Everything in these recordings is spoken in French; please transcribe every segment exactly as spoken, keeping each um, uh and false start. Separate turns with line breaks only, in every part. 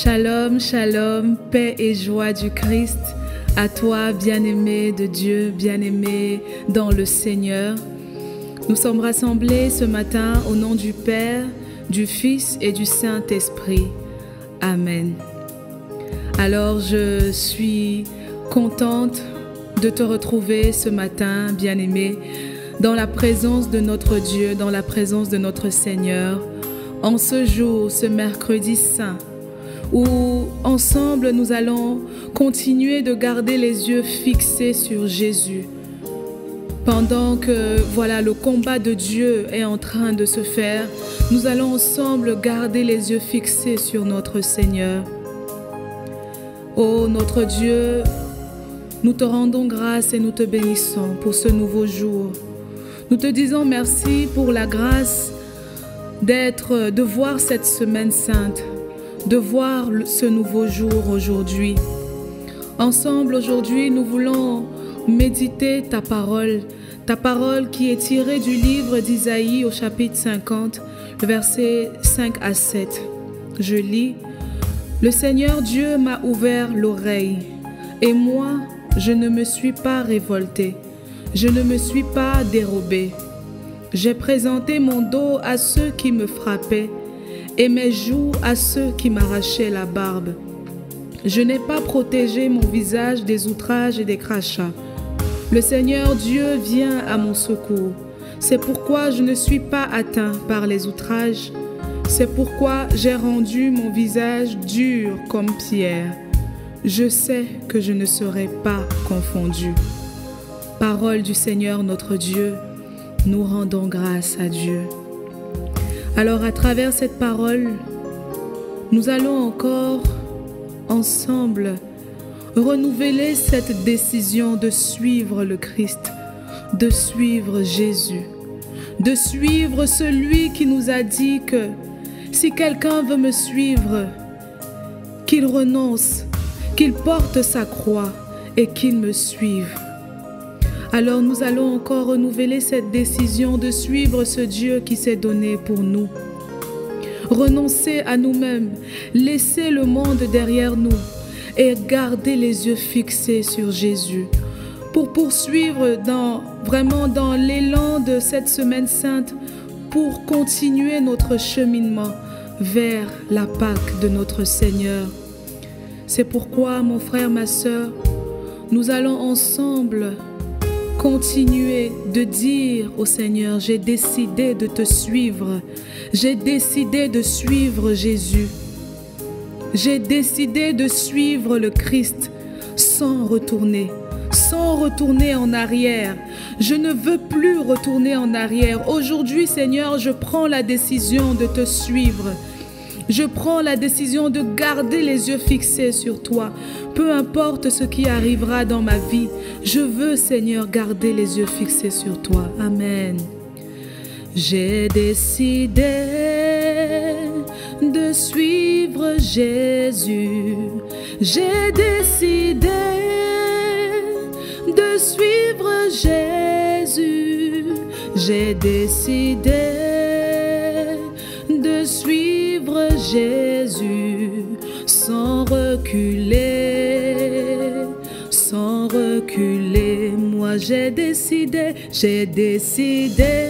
Shalom, shalom, paix et joie du Christ, à toi bien-aimé de Dieu, bien-aimé dans le Seigneur. Nous sommes rassemblés ce matin au nom du Père, du Fils et du Saint-Esprit. Amen. Alors je suis contente de te retrouver ce matin, bien-aimé, dans la présence de notre Dieu, dans la présence de notre Seigneur, en ce jour, ce mercredi saint, où ensemble nous allons continuer de garder les yeux fixés sur Jésus. Pendant que voilà, le combat de Dieu est en train de se faire, nous allons ensemble garder les yeux fixés sur notre Seigneur. Ô notre Dieu, nous te rendons grâce et nous te bénissons pour ce nouveau jour. Nous te disons merci pour la grâce d'être, de voir cette semaine sainte, de voir ce nouveau jour aujourd'hui. Ensemble, aujourd'hui, nous voulons méditer ta parole, ta parole qui est tirée du livre d'Isaïe au chapitre cinquante, le verset cinq à sept. Je lis: Le Seigneur Dieu m'a ouvert l'oreille, et moi, je ne me suis pas révolté, je ne me suis pas dérobé. J'ai présenté mon dos à ceux qui me frappaient, et mes joues à ceux qui m'arrachaient la barbe. Je n'ai pas protégé mon visage des outrages et des crachats. Le Seigneur Dieu vient à mon secours. C'est pourquoi je ne suis pas atteint par les outrages. C'est pourquoi j'ai rendu mon visage dur comme pierre. Je sais que je ne serai pas confondu. Parole du Seigneur notre Dieu, nous rendons grâce à Dieu. Alors à travers cette parole, nous allons encore ensemble renouveler cette décision de suivre le Christ, de suivre Jésus, de suivre celui qui nous a dit que si quelqu'un veut me suivre, qu'il renonce, qu'il porte sa croix et qu'il me suive. Alors nous allons encore renouveler cette décision de suivre ce Dieu qui s'est donné pour nous. Renoncer à nous-mêmes, laisser le monde derrière nous et garder les yeux fixés sur Jésus pour poursuivre dans, vraiment dans l'élan de cette semaine sainte, pour continuer notre cheminement vers la Pâque de notre Seigneur. C'est pourquoi, mon frère, ma sœur, nous allons ensemble continuer de dire au Seigneur: j'ai décidé de te suivre. J'ai décidé de suivre Jésus. J'ai décidé de suivre le Christ sans retourner, sans retourner en arrière. Je ne veux plus retourner en arrière. Aujourd'hui, Seigneur, je prends la décision de te suivre. Je prends la décision de garder les yeux fixés sur toi. Peu importe ce qui arrivera dans ma vie, je veux, Seigneur, garder les yeux fixés sur toi. Amen. J'ai décidé de suivre Jésus. J'ai décidé de suivre Jésus. J'ai décidé de suivre Jésus sans reculer, sans reculer. Moi j'ai décidé, j'ai décidé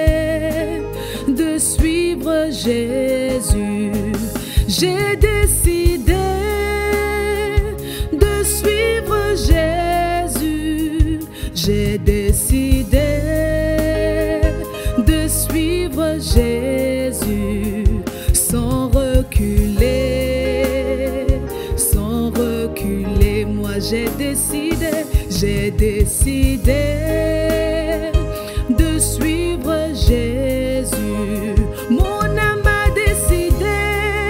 de suivre Jésus. J'ai décidé de suivre Jésus. J'ai décidé de suivre Jésus sans reculer, sans reculer. Moi j'ai décidé, j'ai décidé de suivre Jésus. Mon âme a décidé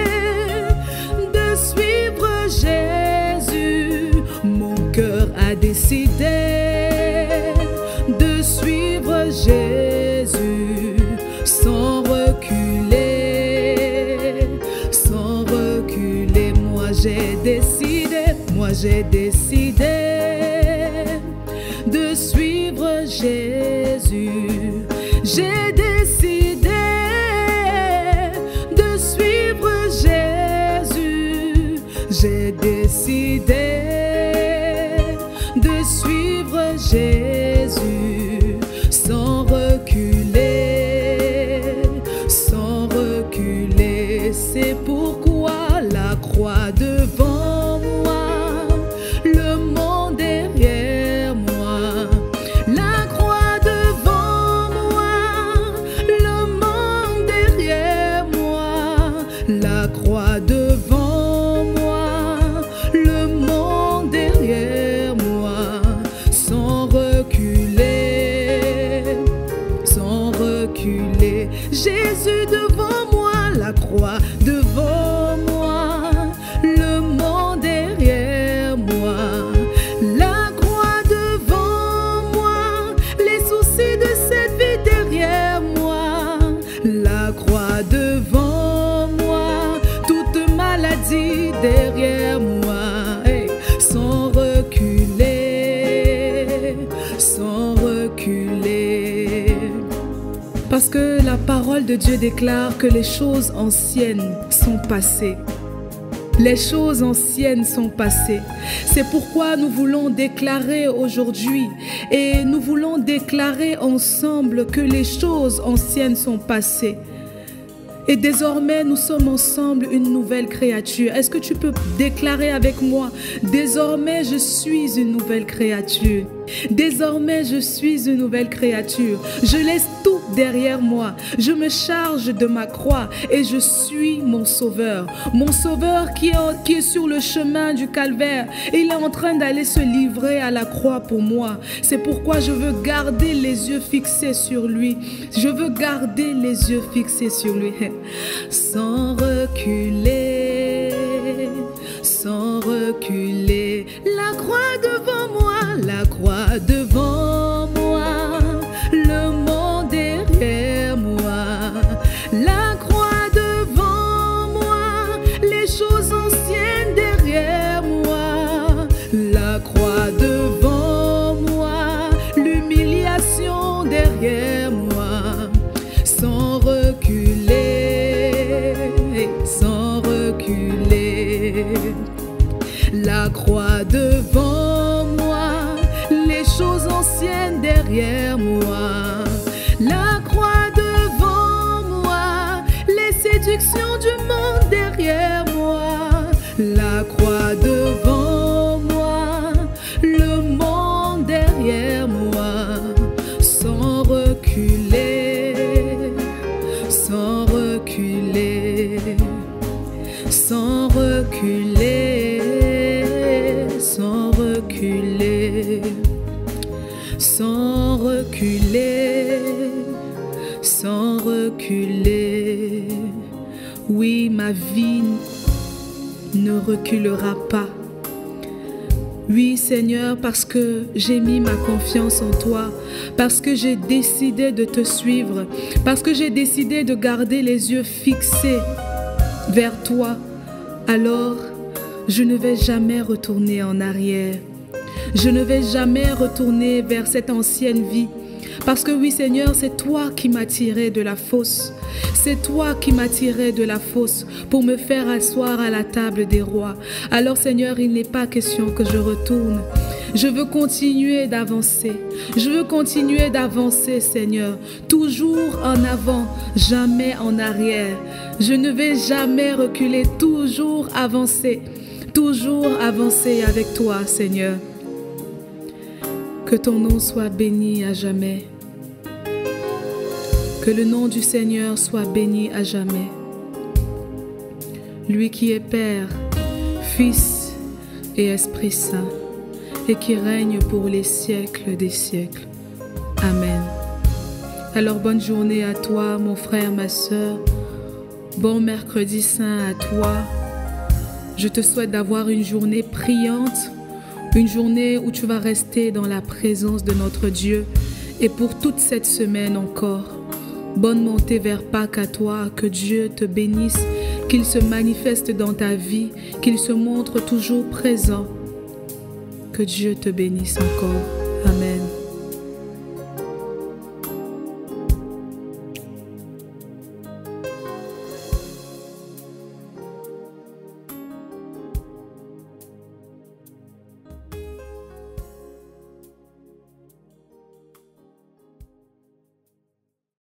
de suivre Jésus. Mon cœur a décidé de suivre Jésus sans reculer, sans reculer. Moi j'ai décidé, moi j'ai décidé de suivre Jésus. J'ai décidé de suivre Jésus. J'ai décidé de suivre Jésus sans reculer, sans reculer. C'est pourquoi la croix devant moi, le monde derrière moi. La croix devant moi, le monde derrière moi. La croix devant moi, le monde derrière moi. Sans reculer, sans reculer. Jésus devant moi, la croix devant moi, le monde derrière moi. La croix devant moi, les soucis de cette vie derrière moi. La croix devant moi, toute maladie derrière moi. Hey, sans reculer, sans reculer. Parce que la parole de Dieu déclare que les choses anciennes sont passées. Les choses anciennes sont passées. C'est pourquoi nous voulons déclarer aujourd'hui et nous voulons déclarer ensemble que les choses anciennes sont passées. Et désormais, nous sommes ensemble une nouvelle créature. Est-ce que tu peux déclarer avec moi? Désormais, je suis une nouvelle créature. Désormais, je suis une nouvelle créature. Je laisse tout derrière moi. Je me charge de ma croix et je suis mon sauveur. Mon sauveur qui est, qui est sur le chemin du calvaire. Il est en train d'aller se livrer à la croix pour moi. C'est pourquoi je veux garder les yeux fixés sur lui. Je veux garder les yeux fixés sur lui. Sans reculer, sans reculer. La croix devant moi, la croix devant moi, le monde derrière moi. La croix devant moi, les choses anciennes derrière moi. La croix devant moi, l'humiliation derrière moi. Sans reculer, sans reculer. La croix devant moi, les choses anciennes derrière moi. La croix devant moi, les séductions du monde derrière moi. La croix devant moi, le monde derrière moi. Sans reculer, sans reculer, sans reculer, sans reculer, sans reculer, sans reculer. Oui, ma vie ne reculera pas. Oui, Seigneur, parce que j'ai mis ma confiance en toi, parce que j'ai décidé de te suivre, parce que j'ai décidé de garder les yeux fixés vers toi, alors je ne vais jamais retourner en arrière. Je ne vais jamais retourner vers cette ancienne vie. Parce que oui, Seigneur, c'est toi qui m'as tiré de la fosse. C'est toi qui m'as tiré de la fosse pour me faire asseoir à la table des rois. Alors, Seigneur, il n'est pas question que je retourne. Je veux continuer d'avancer. Je veux continuer d'avancer, Seigneur. Toujours en avant, jamais en arrière. Je ne vais jamais reculer, toujours avancer. Toujours avancer avec toi, Seigneur. Que ton nom soit béni à jamais. Que le nom du Seigneur soit béni à jamais. Lui qui est Père, Fils et Esprit Saint, et qui règne pour les siècles des siècles. Amen. Alors bonne journée à toi, mon frère, ma sœur. Bon mercredi saint à toi. Je te souhaite d'avoir une journée priante, une journée où tu vas rester dans la présence de notre Dieu. Et pour toute cette semaine encore, bonne montée vers Pâques à toi, que Dieu te bénisse, qu'il se manifeste dans ta vie, qu'il se montre toujours présent. Que Dieu te bénisse encore. Amen.